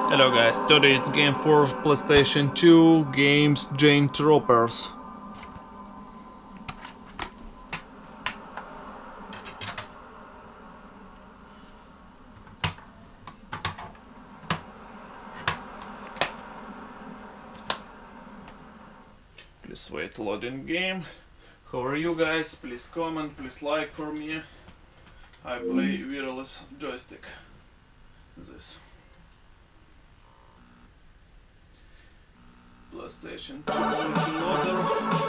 Hello guys, today it's game for PlayStation 2 games Giant Troopers. Please wait loading game. How are you guys? Please comment, please like for me. I play wireless joystick. This PlayStation 2 multi-loader.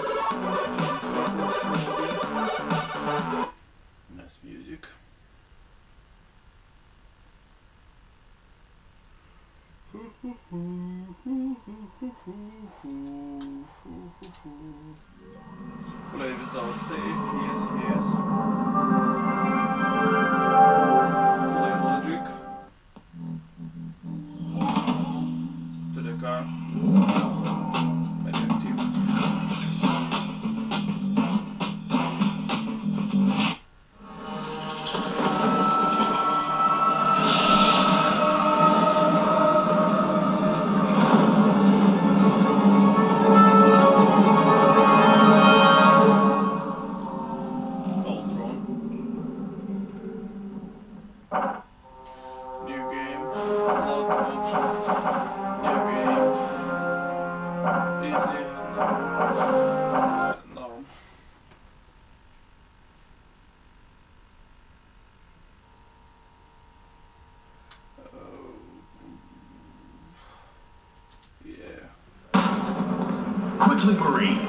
Nice music. Play without save, yes, yes. Play logic. To the car. Adaptive. New game, load option, new game, easy, norm. Yeah. Quickly, Marine.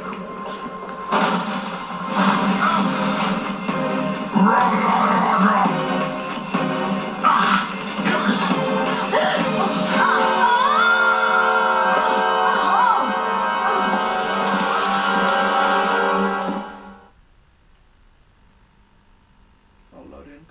Loading.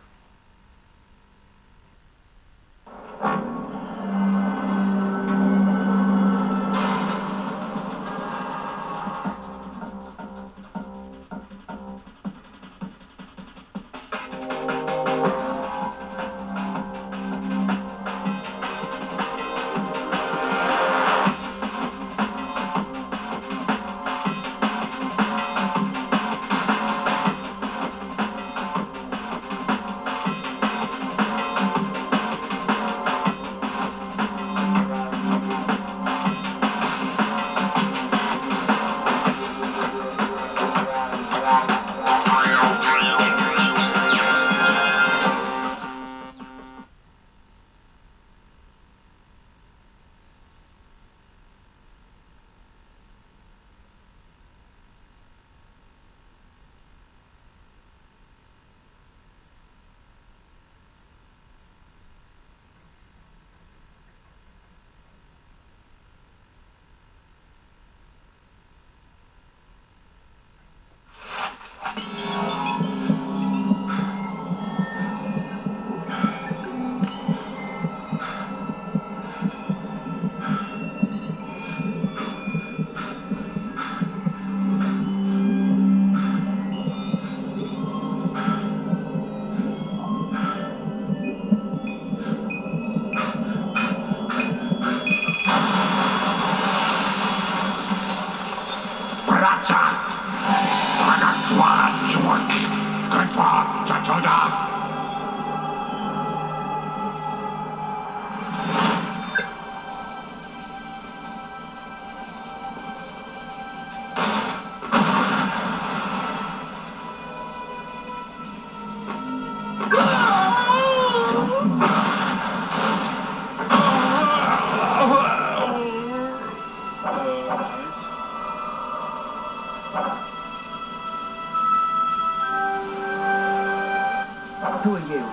Who are you?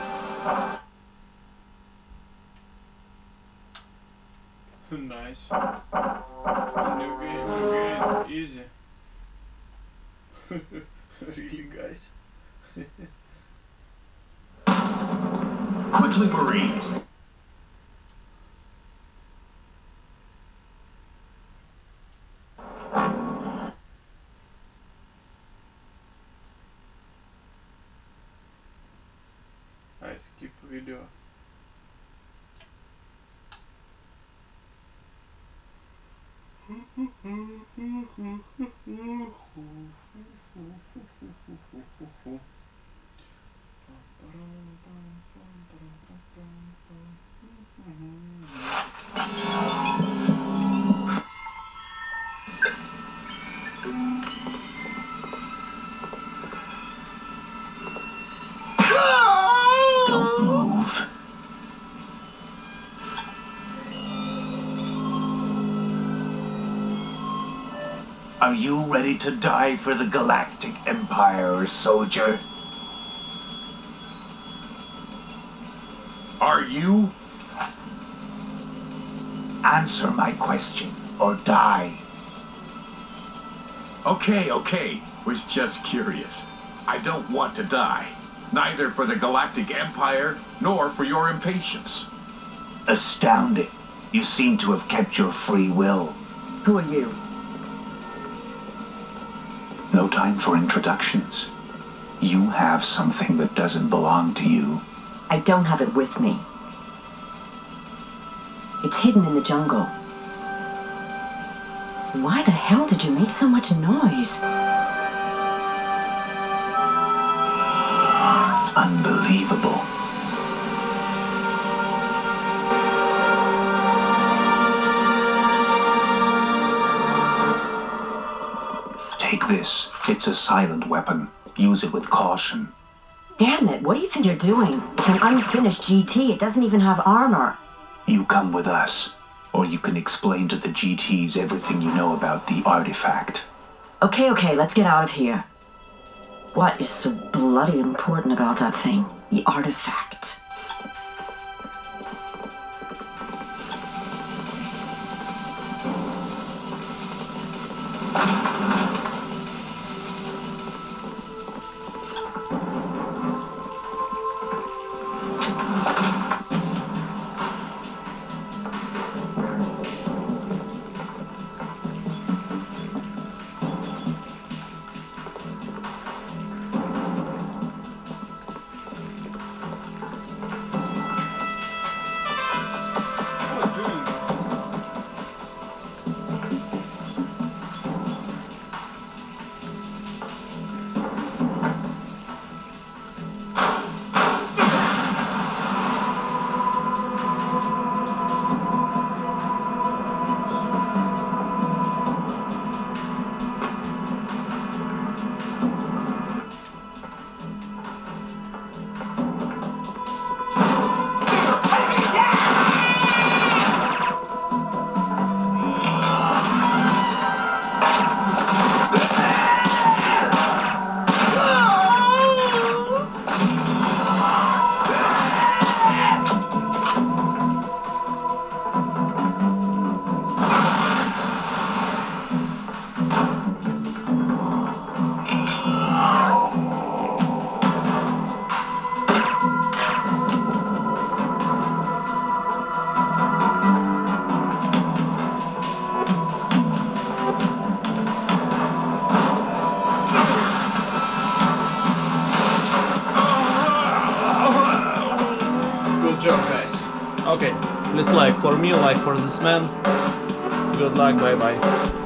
Nice. New game, easy. Really, guys? Quickly, Marine. I skip video. Are you ready to die for the Galactic Empire, soldier? Are you? Answer my question, or die. Okay. Was just curious. I don't want to die. Neither for the Galactic Empire, nor for your impatience. Astounding. You seem to have kept your free will. Who are you? No time for introductions. You have something that doesn't belong to you. I don't have it with me. It's hidden in the jungle. Why the hell did you make so much noise? Unbelievable. Take this. It's a silent weapon. Use it with caution. Damn it, what do you think you're doing? It's an unfinished GT. It doesn't even have armor. You come with us, or you can explain to the GTs everything you know about the artifact. Okay, let's get out of here. What is so bloody important about that thing? The artifact. Good job, guys. Okay, please like for me, like for this man. Good luck, bye bye.